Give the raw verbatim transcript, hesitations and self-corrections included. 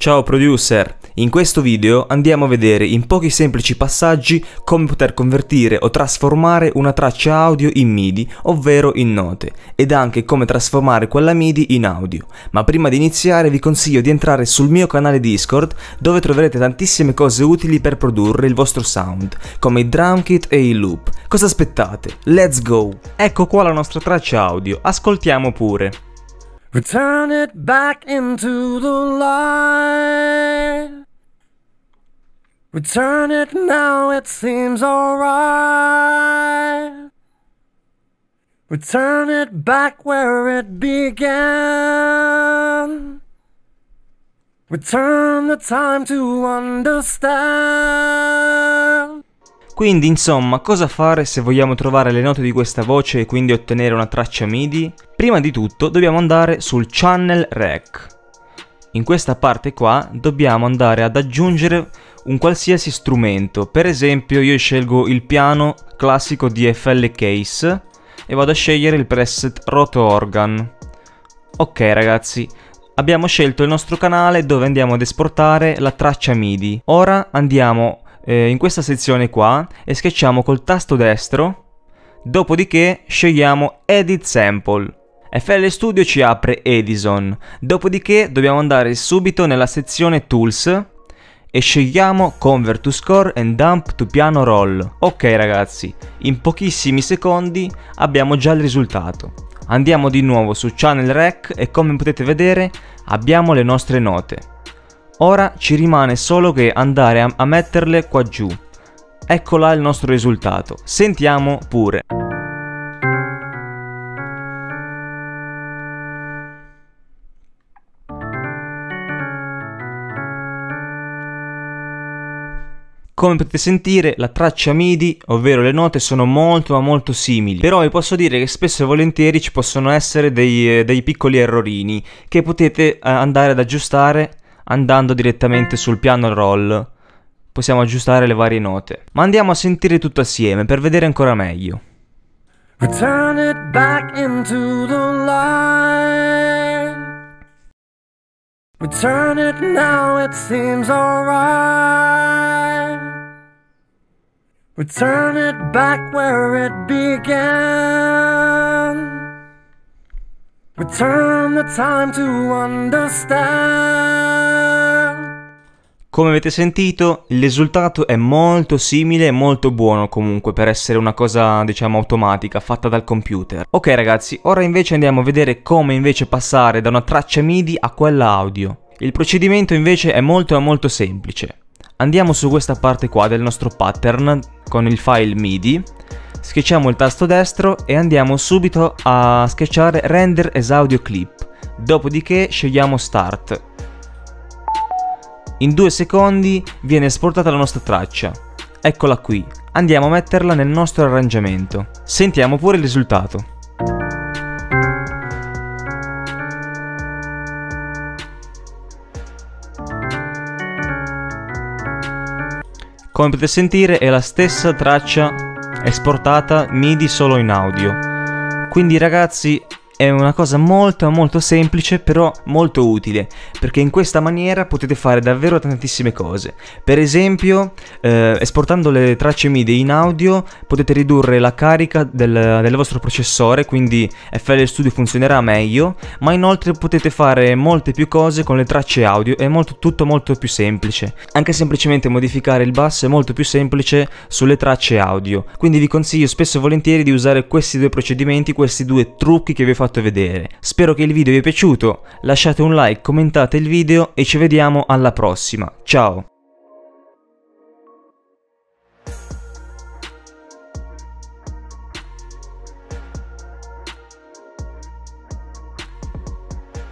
Ciao producer, in questo video andiamo a vedere in pochi semplici passaggi come poter convertire o trasformare una traccia audio in MIDI, ovvero in note, ed anche come trasformare quella MIDI in audio. Ma prima di iniziare vi consiglio di entrare sul mio canale Discord, dove troverete tantissime cose utili per produrre il vostro sound, come i drum kit e i loop. Cosa aspettate? Let's go! Ecco qua la nostra traccia audio, ascoltiamo pure. Return it back into the light. Return it now, it seems alright. Return it back where it began. Return the time to understand. Quindi insomma, cosa fare se vogliamo trovare le note di questa voce e quindi ottenere una traccia MIDI? Prima di tutto dobbiamo andare sul Channel Rec. In questa parte qua dobbiamo andare ad aggiungere un qualsiasi strumento. Per esempio io scelgo il piano classico di F L Case e vado a scegliere il preset Roto Organ. Ok ragazzi, abbiamo scelto il nostro canale dove andiamo ad esportare la traccia MIDI. Ora andiamo eh, in questa sezione qua e schiacciamo col tasto destro, dopodiché scegliamo Edit Sample. F L Studio ci apre Edison, dopodiché dobbiamo andare subito nella sezione Tools e scegliamo Convert to Score and Dump to Piano Roll. Ok ragazzi, in pochissimi secondi abbiamo già il risultato. Andiamo di nuovo su Channel Rec e come potete vedere abbiamo le nostre note. Ora ci rimane solo che andare a, a metterle qua giù. Ecco là il nostro risultato. Sentiamo pure. Come potete sentire, la traccia MIDI, ovvero le note, sono molto ma molto simili. Però vi posso dire che spesso e volentieri ci possono essere dei, dei piccoli errorini che potete eh, andare ad aggiustare andando direttamente sul piano roll. Possiamo aggiustare le varie note. Ma andiamo a sentire tutto assieme per vedere ancora meglio. Return it back into the light. Return it now, it seems alright. Return it back where it began. Return the time to understand. Come avete sentito, il risultato è molto simile e molto buono comunque per essere una cosa, diciamo, automatica, fatta dal computer. Ok ragazzi, ora invece andiamo a vedere come invece passare da una traccia MIDI a quella audio. Il procedimento invece è molto molto semplice. Andiamo su questa parte qua del nostro pattern con il file MIDI, schiacciamo il tasto destro e andiamo subito a schiacciare Render as Audio Clip, dopodiché scegliamo Start. In due secondi viene esportata la nostra traccia. Eccola qui, andiamo a metterla nel nostro arrangiamento. Sentiamo pure il risultato. Come potete sentire è la stessa traccia esportata MIDI solo in audio. Quindi ragazzi è una cosa molto molto semplice però molto utile, perché in questa maniera potete fare davvero tantissime cose. Per esempio eh, esportando le tracce MIDI in audio potete ridurre la carica del, del vostro processore, quindi F L Studio funzionerà meglio, ma inoltre potete fare molte più cose con le tracce audio. È molto, tutto molto più semplice. Anche semplicemente modificare il basso è molto più semplice sulle tracce audio, quindi vi consiglio spesso e volentieri di usare questi due procedimenti, questi due trucchi che vi ho fatto vedere. Spero che il video vi è piaciuto, lasciate un like, commentate il video e ci vediamo alla prossima. Ciao!